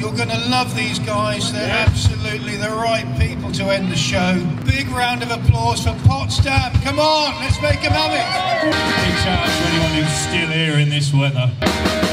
You're going to love these guys. They're absolutely the right people to end the show. Big round of applause for Potsdam. Come on, let's make them have it. Big shout out to anyone who's still here in this weather.